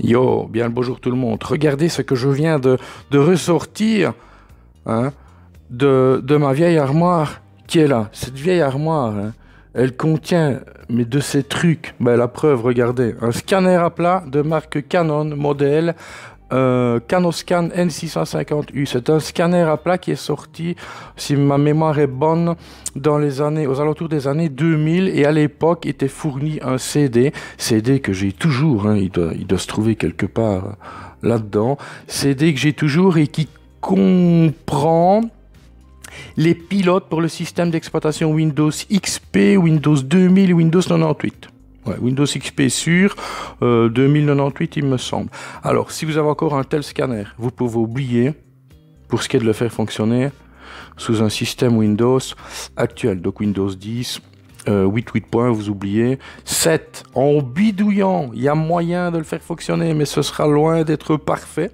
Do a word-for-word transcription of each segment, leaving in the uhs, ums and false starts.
Yo, bien le bonjour tout le monde. Regardez ce que je viens de, de ressortir hein, de, de ma vieille armoire qui est là. Cette vieille armoire, hein, elle contient mais de ces trucs. Ben, la preuve, regardez. Un scanner à plat de marque Canon, modèle euh, Canoscan N six cent cinquante U. C'est un scanner à plat qui est sorti, si ma mémoire est bonne, dans les années, aux alentours des années deux mille, et à l'époque était fourni un C D, C D que j'ai toujours, hein, il doit, il doit se trouver quelque part là-dedans, C D que j'ai toujours et qui comprend les pilotes pour le système d'exploitation Windows X P, Windows deux mille et Windows quatre-vingt-dix-huit. Ouais, Windows X P sûr, euh, deux mille quatre-vingt-dix-huit il me semble. Alors, si vous avez encore un tel scanner, vous pouvez oublier, pour ce qui est de le faire fonctionner, sous un système Windows actuel, donc Windows dix, euh, huit point huit point, vous oubliez. sept, en bidouillant, il y a moyen de le faire fonctionner, mais ce sera loin d'être parfait.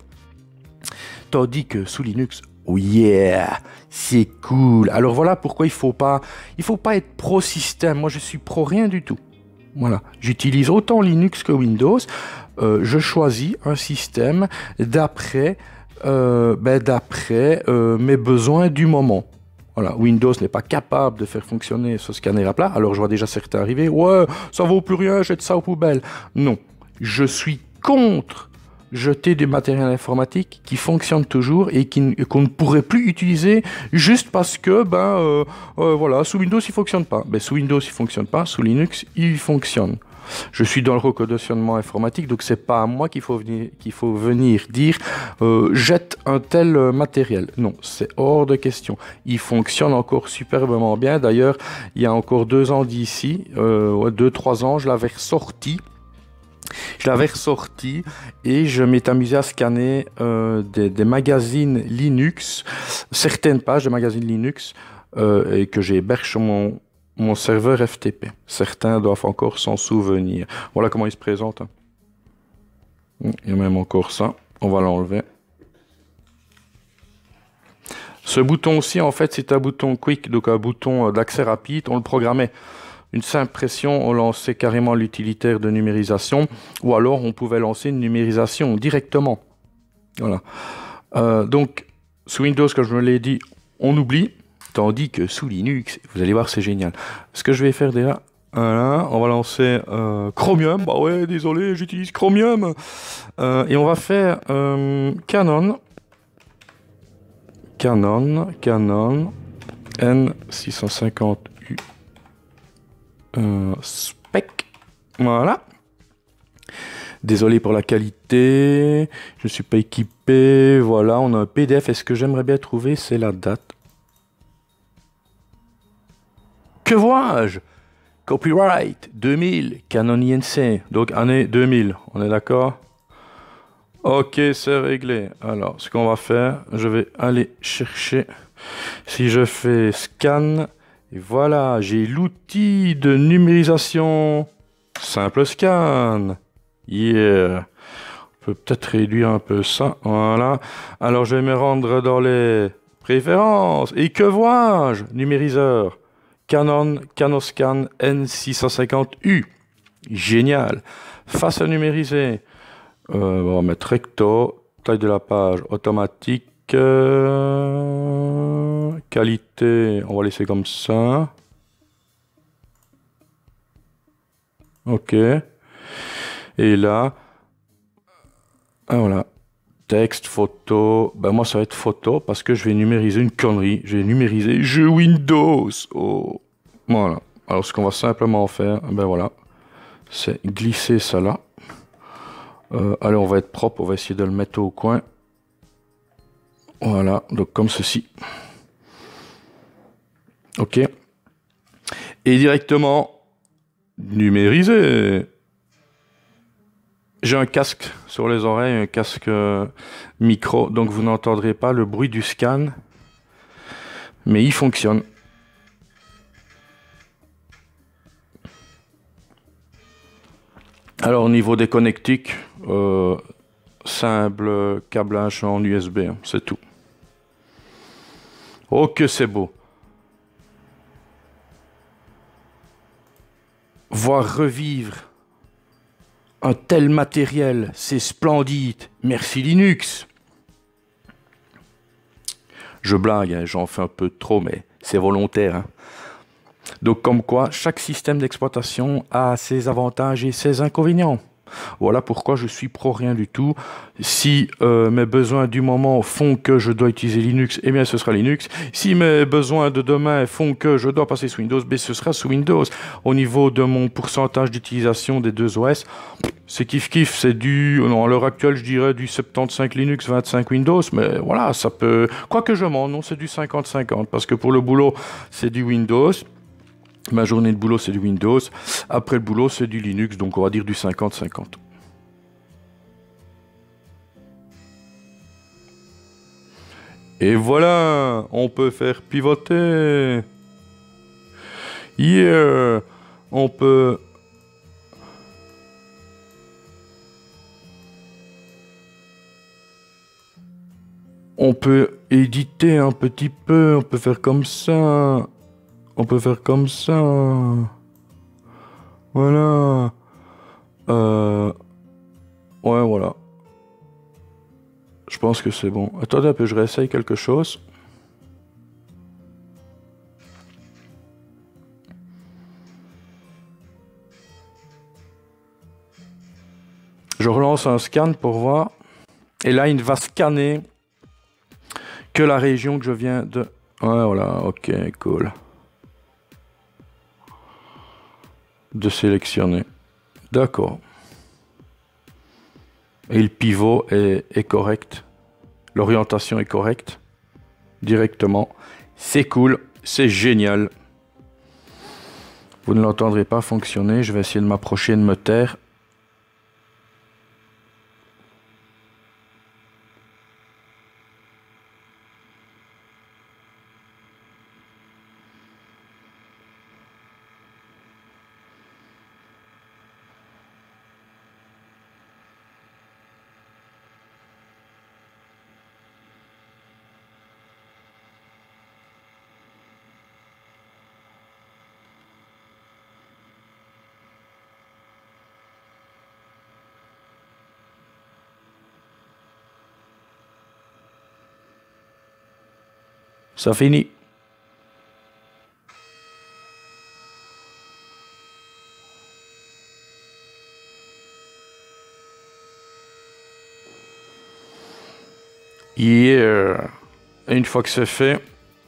Tandis que sous Linux, oh yeah, c'est cool. Alors voilà pourquoi il faut pas, il faut pas être pro système. Moi, je suis pro rien du tout. Voilà, j'utilise autant Linux que Windows. Euh, je choisis un système d'après euh, ben, d'après euh, mes besoins du moment. Voilà, Windows n'est pas capable de faire fonctionner ce scanner à plat. Alors je vois déjà certains arriver. Ouais, ça vaut plus rien, jette ça aux poubelles. Non, je suis contre jeter du matériel informatique qui fonctionne toujours et qui, qu'on ne pourrait plus utiliser juste parce que ben euh, euh, voilà, sous Windows il fonctionne pas. Ben, sous Windows il fonctionne pas, sous Linux il fonctionne. Je suis dans le reconditionnement informatique, donc c'est pas à moi qu'il faut venir, qu'il faut venir dire euh, jette un tel matériel. Non, c'est hors de question. Il fonctionne encore superbement bien. D'ailleurs, il y a encore deux ans d'ici, euh, ouais, deux trois ans, je l'avais ressorti. Je l'avais ressorti et je m'étais amusé à scanner euh, des, des magazines Linux, certaines pages de magazines Linux euh, et que j'héberge sur mon, mon serveur F T P. Certains doivent encore s'en souvenir. Voilà comment il se présente. Il y a même encore ça. On va l'enlever. Ce bouton-ci, en fait, c'est un bouton quick, donc un bouton d'accès rapide. On le programmait. Une simple pression, on lançait carrément l'utilitaire de numérisation, ou alors on pouvait lancer une numérisation directement. Voilà. Euh, donc, sous Windows, comme je me l'ai dit, on oublie, tandis que sous Linux, vous allez voir, c'est génial. Ce que je vais faire déjà, voilà, on va lancer euh, Chromium. Bah ouais, désolé, j'utilise Chromium. Euh, et on va faire euh, Canon, Canon, Canon, N six cent cinquante U. Euh, spec, voilà. Désolé pour la qualité, je ne suis pas équipé. Voilà, on a un P D F. Et ce que j'aimerais bien trouver, c'est la date. Que vois-je? Copyright deux mille, Canon I N C, donc année deux mille. On est d'accord? Ok, c'est réglé. Alors, ce qu'on va faire, je vais aller chercher. Si je fais scan. Et voilà, j'ai l'outil de numérisation. Simple scan. Yeah. On peut peut-être réduire un peu ça. Voilà. Alors, je vais me rendre dans les préférences. Et que vois-je? Numériseur. Canon Canoscan N six cent cinquante U. Génial. Face à numériser. Euh, on va mettre recto. Taille de la page automatique. Euh, qualité, on va laisser comme ça. Ok. Et là, ah, voilà. Texte, photo. Ben moi, ça va être photo parce que je vais numériser une connerie. Je vais numériser jeu Windows. Oh. Voilà. Alors, ce qu'on va simplement faire, ben voilà, c'est glisser ça là. Euh, allez, on va être propre. On va essayer de le mettre au coin. Voilà, donc comme ceci. Ok. Et directement numériser. J'ai un casque sur les oreilles, un casque euh, micro, donc vous n'entendrez pas le bruit du scan. Mais il fonctionne. Alors au niveau des connectiques, euh, simple câblage en U S B, hein, c'est tout. Oh que c'est beau. Voir revivre un tel matériel, c'est splendide. Merci Linux. Je blague, hein, j'en fais un peu trop, mais c'est volontaire. Hein. Donc comme quoi, chaque système d'exploitation a ses avantages et ses inconvénients. Voilà pourquoi je suis pro rien du tout. Si euh, mes besoins du moment font que je dois utiliser Linux, eh bien ce sera Linux. Si mes besoins de demain font que je dois passer sous Windows, ben, ce sera sous Windows. Au niveau de mon pourcentage d'utilisation des deux O S, c'est kiff kiff, c'est du, non, à l'heure actuelle je dirais du soixante-quinze Linux, vingt-cinq Windows, mais voilà, ça peut, quoi que je mens, non, c'est du cinquante cinquante, parce que pour le boulot, c'est du Windows. Ma journée de boulot, c'est du Windows. Après le boulot, c'est du Linux, donc on va dire du cinquante cinquante. Et voilà, on peut faire pivoter. Yeah, on peut... On peut éditer un petit peu, on peut faire comme ça. On peut faire comme ça. Voilà. Euh... Ouais, voilà. Je pense que c'est bon. Attendez un peu, je réessaye quelque chose. Je relance un scan pour voir. Et là, il ne va scanner que la région que je viens de... Ouais, voilà, ok, cool. De sélectionner. D'accord. Et le pivot est, est correct. L'orientation est correcte. Directement. C'est cool. C'est génial. Vous ne l'entendrez pas fonctionner. Je vais essayer de m'approcher, de me taire. Ça finit. Yeah. Et une fois que c'est fait,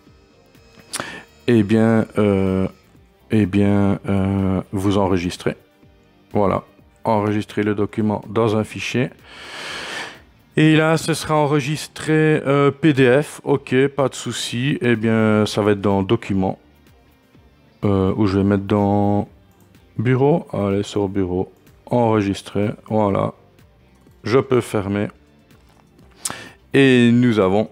eh bien, euh, eh bien, euh, vous enregistrez. Voilà. Enregistrez le document dans un fichier. Et là, ce sera enregistré euh, P D F. Ok, pas de souci. Eh bien, ça va être dans Documents. Euh, où je vais mettre dans Bureau. Allez, sur Bureau. Enregistrer. Voilà. Je peux fermer. Et nous avons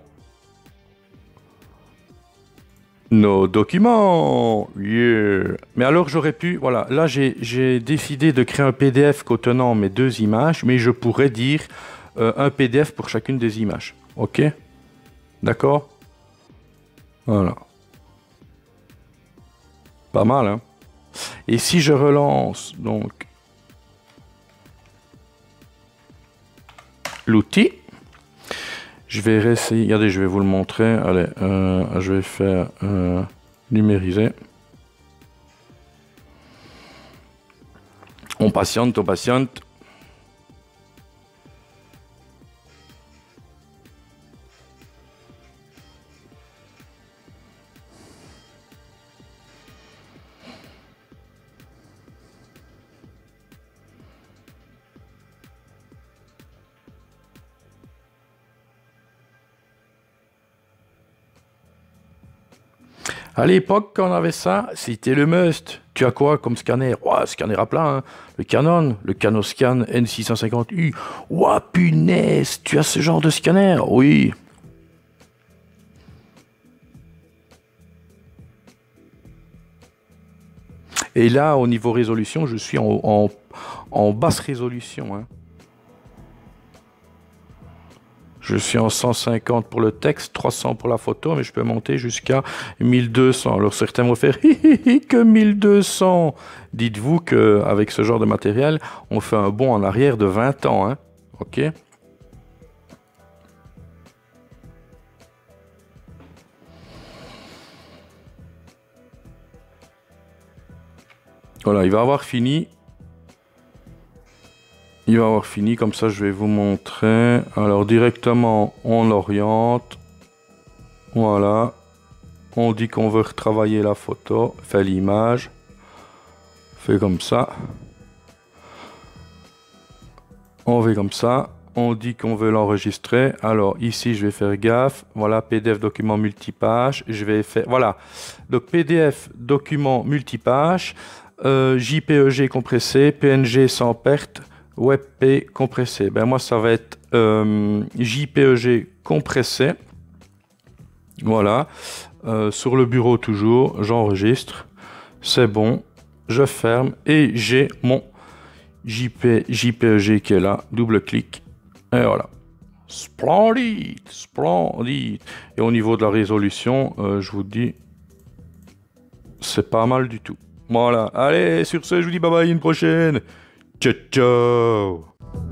nos documents. Yeah. Mais alors, j'aurais pu... Voilà, là, j'ai décidé de créer un P D F contenant mes deux images. Mais je pourrais dire... Euh, un P D F pour chacune des images. Ok? D'accord? Voilà. Pas mal, hein? Et si je relance, donc, l'outil, je vais réessayer. Regardez, je vais vous le montrer. Allez, euh, je vais faire euh, numériser. On patiente, on patiente. À l'époque, quand on avait ça, c'était le must. Tu as quoi comme scanner? Ouah, scanner à plat, hein. Le Canon, le Canoscan N six cent cinquante U. Ouah, punaise, tu as ce genre de scanner? Oui. Et là, au niveau résolution, je suis en, en, en basse résolution. Hein. Je suis en cent cinquante pour le texte, trois cents pour la photo, mais je peux monter jusqu'à mille deux cents. Alors certains vont faire hi, hi, hi, que mille deux cents. Dites-vous qu'avec ce genre de matériel, on fait un bond en arrière de vingt ans. Hein. Ok. Voilà, il va avoir fini. Il va avoir fini, comme ça je vais vous montrer. Alors directement, on l'oriente. Voilà. On dit qu'on veut retravailler la photo, fait l'image. Fait comme ça. On fait comme ça. On dit qu'on veut l'enregistrer. Alors ici, je vais faire gaffe. Voilà, P D F document multipage. Je vais faire... Voilà. Donc P D F document multipage. Euh, J P E G compressé. P N G sans perte. WebP compressé. Ben moi, ça va être euh, J P E G compressé. Voilà. Euh, sur le bureau toujours, j'enregistre. C'est bon. Je ferme et j'ai mon J P, J P E G qui est là. Double clic. Et voilà. Splendide, splendide. Et au niveau de la résolution, euh, je vous dis, c'est pas mal du tout. Voilà. Allez, sur ce, je vous dis bye bye, une prochaine. Ciao, ciao.